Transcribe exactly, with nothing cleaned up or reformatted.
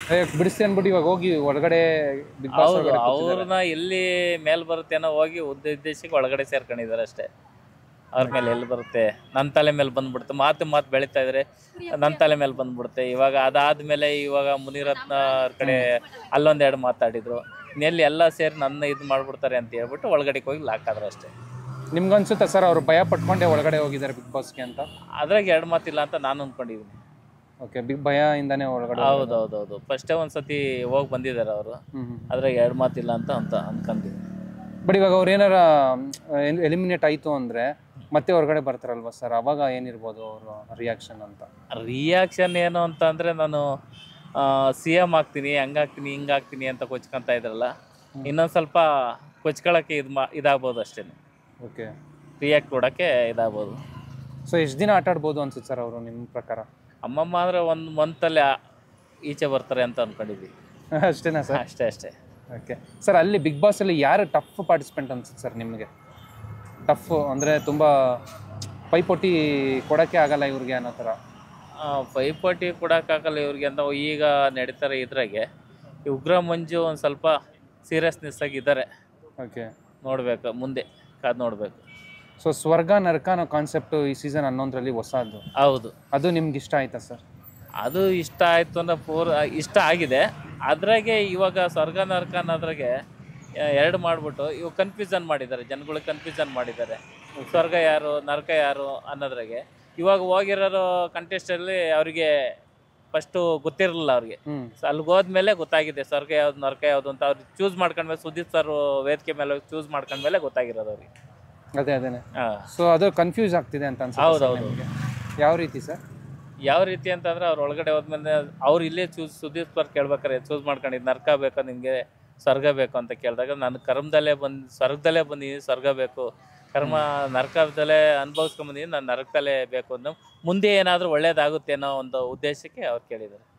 ಬಿಡಿಸಿ ಅನ್ಬಿಟ್ಟು ಇವಾಗ ಹೋಗಿ ಒಳಗಡೆ ಬಿಗ್ ಬಾಸ್ ಹೌದು, ಒಳಗಡೆ ಕೂತಿದ್ದಾರೆ. ಅವ್ರನ್ನ ಎಲ್ಲಿ ಮೇಲ್ ಬರುತ್ತೇನೋ ಹೋಗಿ ಉದ್ದೇಶಕ್ಕೆ ಒಳಗಡೆ ಸೇರ್ಕೊಂಡಿದ್ದಾರೆ ಅಷ್ಟೇ. ಅವ್ರ ಮೇಲೆ ಎಲ್ಲಿ ಬರುತ್ತೆ, ನನ್ನ ತಲೆ ಮೇಲೆ ಬಂದ್ಬಿಡುತ್ತೆ. ಮಾತು ಮಾತು ಬೆಳೀತಾ ಇದ್ರೆ ನನ್ನ ತಲೆ ಮೇಲೆ ಬಂದ್ಬಿಡುತ್ತೆ. ಇವಾಗ ಅದಾದ್ಮೇಲೆ ಇವಾಗ ಮುನಿರತ್ನ ಅವ್ರ ಕಡೆ ಅಲ್ಲೊಂದೆರಡು ಮಾತಾಡಿದ್ರು. ಇನ್ನೆಲ್ಲಿ ಎಲ್ಲ ಸೇರಿ ನನ್ನ ಇದು ಮಾಡ್ಬಿಡ್ತಾರೆ ಅಂತ ಹೇಳ್ಬಿಟ್ಟು ಒಳಗಡೆಗೆ ಹೋಗಿ ಲಾಕ್ ಆದ್ರೆ ಅಷ್ಟೇ. ನಿಮ್ಗನ್ಸುತ್ತಾ ಸರ್ ಅವರು ಭಯ ಪಟ್ಕೊಂಡೆ ಒಳಗಡೆ ಹೋಗಿದ್ದಾರೆ ಬಿಗ್ ಬಾಸ್ಗೆ ಅಂತ? ಅದ್ರಾಗ ಎರಡು ಮಾತಿಲ್ಲ ಅಂತ ನಾನು ಅಂದ್ಕೊಂಡಿದ್ದೀನಿ. ಓಕೆ, ಬಿಗ್ ಭಯ ಇಂದಾನೆ ಒಳಗಡೆ. ಹೌದು ಹೌದು ಹೌದು ಫಸ್ಟೇ ಒಂದ್ಸತಿ ಹೋಗಿ ಬಂದಿದ್ದಾರೆ ಅವರು. ಅದ್ರಾಗ ಎರಡು ಮಾತಿಲ್ಲ ಅಂತ ಅಂತ ಅನ್ಕೊಂಡಿದ್ದೀನಿ. ಬಟ್ ಇವಾಗ ಅವ್ರು ಏನಾರ ಎಲಿಮಿನೇಟ್ ಆಯಿತು ಅಂದರೆ ಮತ್ತೆ ಹೊರಗಡೆ ಬರ್ತಾರಲ್ವ ಸರ್, ಅವಾಗ ಏನಿರ್ಬೋದು ಅವರು ರಿಯಾಕ್ಷನ್ ಅಂತ? ರಿಯಾಕ್ಷನ್ ಏನು ಅಂತ ಅಂದರೆ, ನಾನು ಸಿ ಎಮ್ ಆಗ್ತೀನಿ, ಹಂಗಾಗ್ತೀನಿ ಹಿಂಗಾಗ್ತೀನಿ ಅಂತ ಕೊಚ್ಕೊಂತ ಇದ್ರಲ್ಲ, ಇನ್ನೊಂದು ಸ್ವಲ್ಪ ಕೊಚ್ಕೊಳ್ಳೋಕ್ಕೆ ಇದು ಮಾ ಇದಾಗ್ಬೋದು ಅಷ್ಟೇ. ಓಕೆ, ರಿಯಾಕ್ಟ್ ಕೊಡೋಕ್ಕೆ ಇದಾಗ್ಬೋದು. ಸೊ ಎಷ್ಟು ದಿನ ಆಟ ಆಡ್ಬೋದು ಅನ್ಸುತ್ತೆ ಸರ್ ಅವರು ನಿಮ್ಮ ಪ್ರಕಾರ? ಅಮ್ಮಮ್ಮ ಅಂದರೆ ಒಂದು ಮಂತಲ್ಲಿ ಈಚೆ ಬರ್ತಾರೆ ಅಂತ ಅಂದ್ಕೊಂಡಿದ್ವಿ. ಅಷ್ಟೇನಾ ಸರ್? ಅಷ್ಟೇ ಅಷ್ಟೇ. ಓಕೆ ಸರ್, ಅಲ್ಲಿ ಬಿಗ್ ಬಾಸಲ್ಲಿ ಯಾರು ಟಫ್ ಪಾರ್ಟಿಸಿಪೆಂಟ್ ಅನ್ಸುತ್ತೆ ಸರ್ ನಿಮಗೆ? ಟಫ್ ಅಂದರೆ ತುಂಬ ಪೈಪೋಟಿ ಕೊಡೋಕ್ಕೆ ಆಗಲ್ಲ ಇವ್ರಿಗೆ ಅನ್ನೋ ಥರ. ಪೈಪೋಟಿ ಕೊಡೋಕ್ಕಾಗಲ್ಲ ಇವ್ರಿಗೆ ಅಂತ ಈಗ ನಡೀತಾರೆ ಇದ್ರಾಗೆ. ಈ ಉಗ್ರ ಮಂಜು ಒಂದು ಸ್ವಲ್ಪ ಸೀರಿಯಸ್ನೆಸ್ ಆಗಿದ್ದಾರೆ. ಓಕೆ, ನೋಡಬೇಕು ಮುಂದೆ ಕಾದು ನೋಡಬೇಕು. ಸೊ ಸ್ವರ್ಗ ನರಕ ಅನ್ನೋ ಕಾನ್ಸೆಪ್ಟು ಈ ಸೀಸನ್ ಹನ್ನೊಂದರಲ್ಲಿ ಹೊಸದು. ಹೌದು, ಅದು ನಿಮ್ಗೆ ಇಷ್ಟ ಆಯ್ತಾ ಸರ್? ಅದು ಇಷ್ಟ ಆಯಿತು ಅಂದ್ರೆ ಪೂರ ಇಷ್ಟ ಆಗಿದೆ. ಅದ್ರಾಗೆ ಇವಾಗ ಸ್ವರ್ಗ ನರಕ ಅನ್ನೋದ್ರಾಗೆ ಎರಡು ಮಾಡಿಬಿಟ್ಟು ಇವಾಗ ಕನ್ಫ್ಯೂಷನ್ ಮಾಡಿದ್ದಾರೆ, ಜನಗಳಿಗೆ ಕನ್ಫ್ಯೂಷನ್ ಮಾಡಿದ್ದಾರೆ. ಸ್ವರ್ಗ ಯಾರು ನರಕ ಯಾರು ಅನ್ನೋದ್ರಾಗೆ ಇವಾಗ ಹೋಗಿರೋರು ಕಂಟೆಸ್ಟಲ್ಲಿ ಅವರಿಗೆ ಫಸ್ಟು ಗೊತ್ತಿರಲಿಲ್ಲ ಅವ್ರಿಗೆ. ಸೊ ಅಲ್ಲಿಗೆ ಹೋದ್ಮೇಲೆ ಗೊತ್ತಾಗಿದೆ ಸ್ವರ್ಗ ಯಾವ್ದು ನರಕ ಯಾವುದು ಅಂತ. ಅವ್ರು ಚೂಸ್ ಮಾಡ್ಕೊಂಡ್ಮೇಲೆ ಸುದೀಪ್ ಸರ್ ವೇದಿಕೆ ಮೇಲೆ ಚೂಸ್ ಮಾಡ್ಕೊಂಡ್ಮೇಲೆ ಗೊತ್ತಾಗಿರೋದು ಅವ್ರಿಗೆ. ಅದೇ ಅದೇನೆ. ಹಾಂ, ಸೊ ಅದು ಕನ್ಫ್ಯೂಸ್ ಆಗ್ತಿದೆ ಅಂತ ಅನ್ಸುತ್ತೆ. ಹೌದು ಹೌದು. ಯಾವ ರೀತಿ ಸರ್? ಯಾವ ರೀತಿ ಅಂತಂದ್ರೆ ಅವ್ರು ಒಳಗಡೆ ಹೋದ್ಮೇಲೆ ಅವ್ರು ಇಲ್ಲೇ ಚೂಸ್ ಸುದೀಪ್ ಸರ್ ಕೇಳ್ಬೇಕಾರೆ ಚೂಸ್ ಮಾಡ್ಕೊಂಡಿದ್ದು ನರಕ ಬೇಕು ನಿಮಗೆ ಸ್ವರ್ಗ ಬೇಕು ಅಂತ ಕೇಳಿದಾಗ ನಾನು ಕರ್ಮದಲ್ಲೇ ಬಂದು ಸ್ವರ್ಗದಲ್ಲೇ ಬಂದಿದ್ದೀನಿ, ಸ್ವರ್ಗ ಬೇಕು, ಕರ್ಮ ನರಕದಲ್ಲೇ ಅನುಭವಿಸ್ಕೊಂಬಂದಿದ್ದೀನಿ, ನಾನು ನರಕದಲ್ಲೇ ಬೇಕು ಅನ್ನೋ ಮುಂದೆ ಏನಾದರೂ ಒಳ್ಳೇದಾಗುತ್ತೆ ಅನ್ನೋ ಒಂದು ಉದ್ದೇಶಕ್ಕೆ ಅವ್ರು ಕೇಳಿದ್ದಾರೆ.